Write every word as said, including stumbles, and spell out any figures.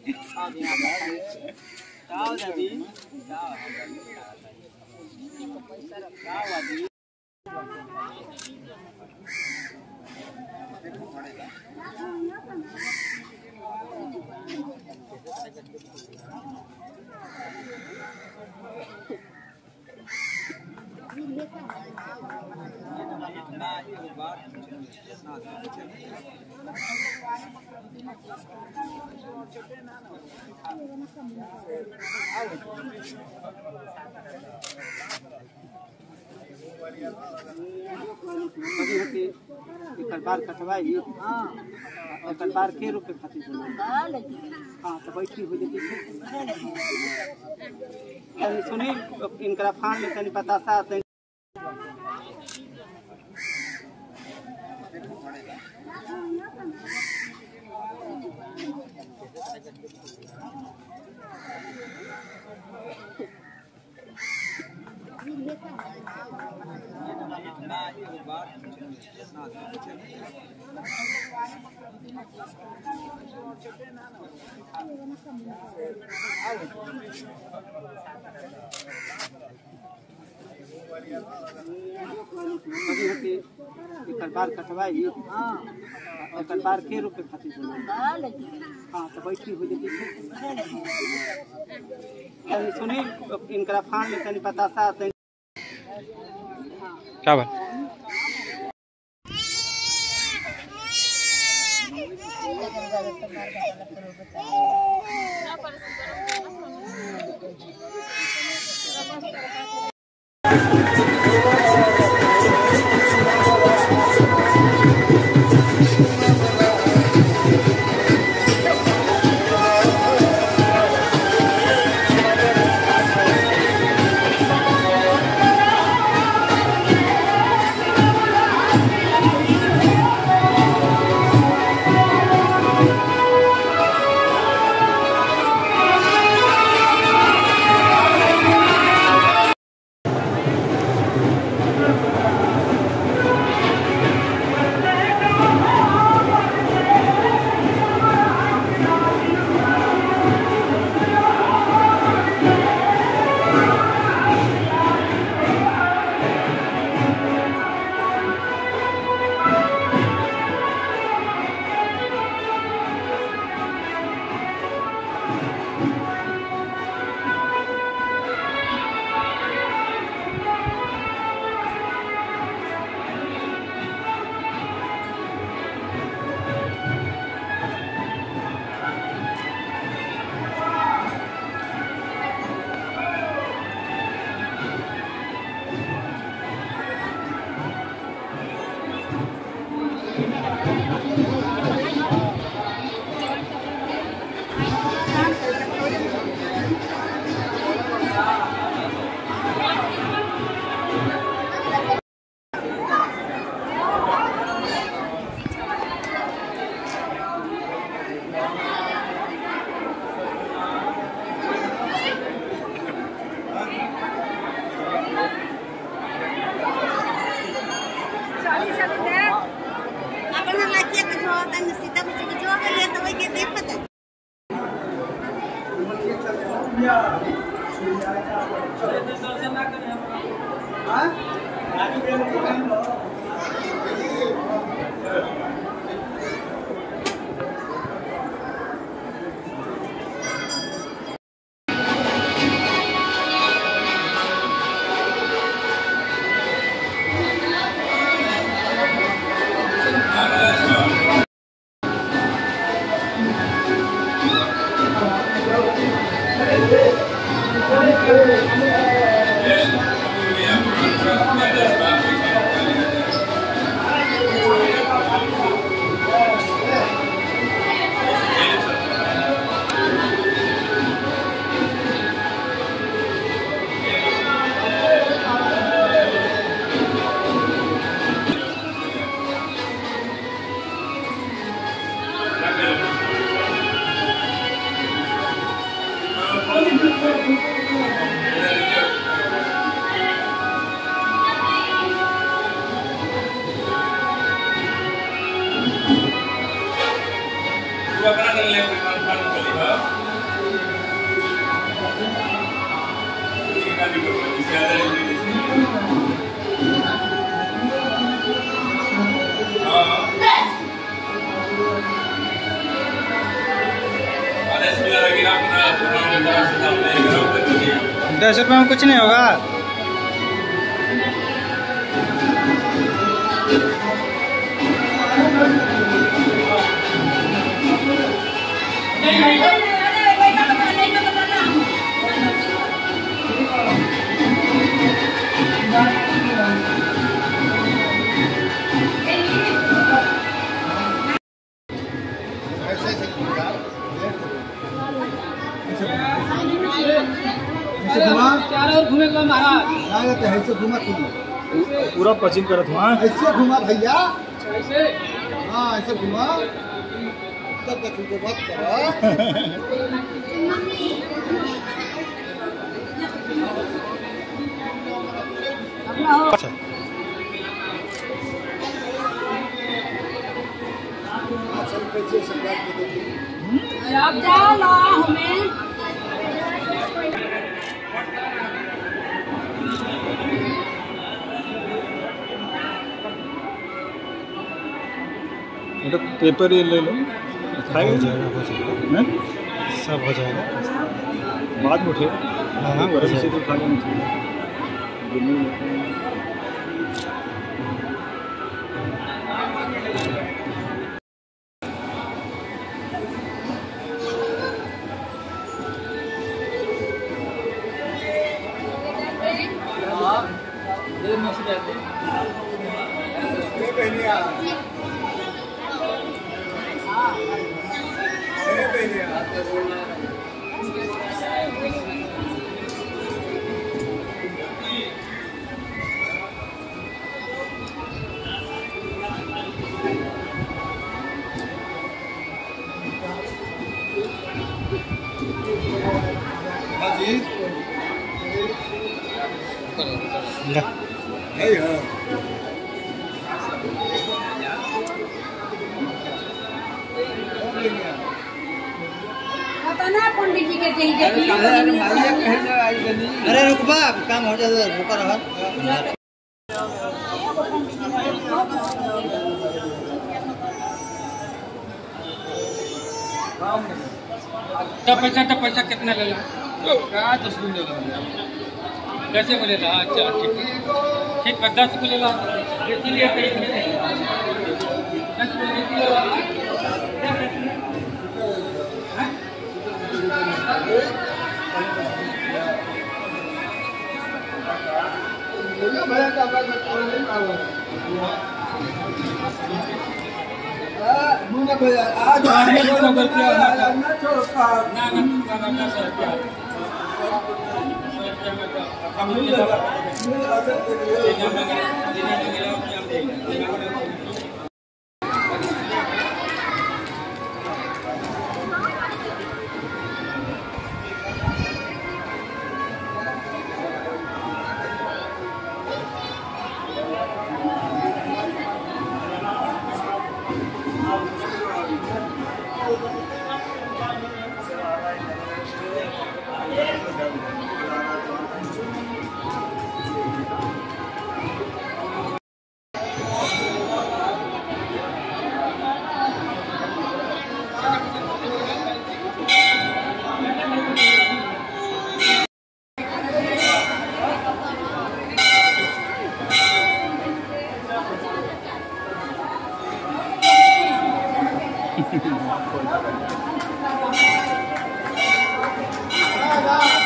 बार कटवाई बार के रुपए खातिर हाँ तो बैठी हो जाती सुनी इनका फान में तनी बतासा बार कटवाई बार के रुपए खातिर हाँ तो बैठी हो जाती सुनी इनका फान में तनी बतासा क्या बात Dua kali yang dimanfaatkan oleh दस रुपये में कुछ नहीं होगा। चार और घूमे को महाराज तो ऐसे घुमा पूरा पश्चिम करत हुआ। ऐसे घुमा भैया, ऐसे हाँ ऐसे घुमा तब तक तुमको बात करो। अच्छा आप जाओ ना हमें तो पेपर ये ले लो, हो जाएगा हो जाएगा सब हो जाएगा बाद में उठे। हाँ हाँ गरम से तो खा लेना चाहिए। पंडित जी के अरे रुकबा काम हो जाए रुका रहा। तब पैसा तब पैसा कितना ले ला दस को ले ला कैसे को ले ला। अच्छा ठीक ठीक है दस को ले ला इसीलिए दस को ले ला। आज Bye-bye.